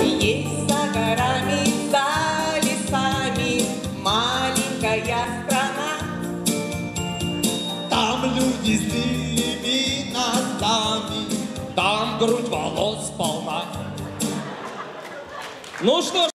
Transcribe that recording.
Есть за горами, за лесами маленькая страна. Там люди с длинными носами, там грудь волос полна. Ну что ж,